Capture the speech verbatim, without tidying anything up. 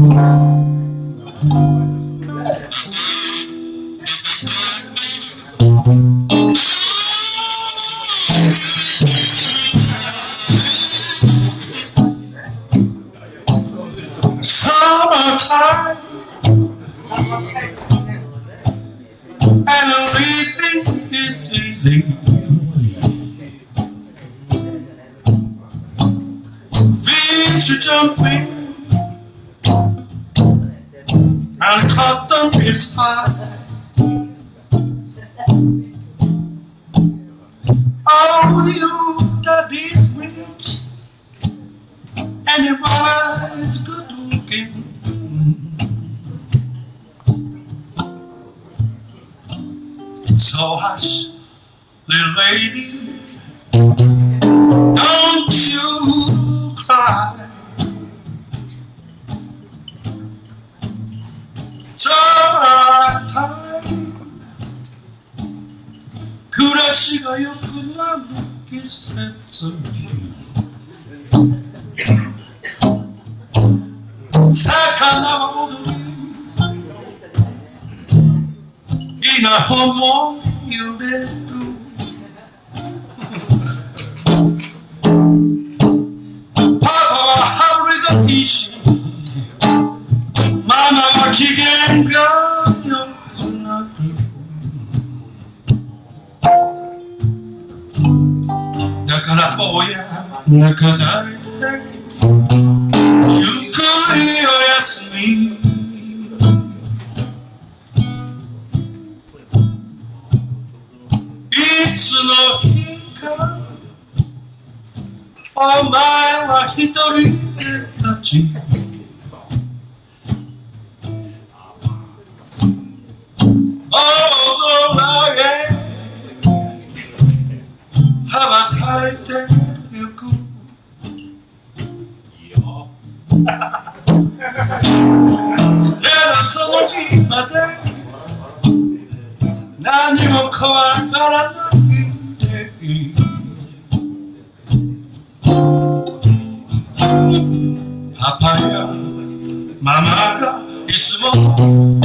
Summertime and living is easy. Fish are jumping and cotton is high. Oh, you got it rich and your body's good looking. So hush, little lady, don't you cry. Summertime, 暮らしが良くなる季節。魚は踊り、稲穂も揺れる。パパは春がいいし、ママは機嫌が良くなる。だから坊や泣かないで、ゆっくりおやすみ。いつの日かお前は一人で立ち、大空へ羽ばたいてゆく。でもその日まで何も怖がらないでいい。パパやママがいつも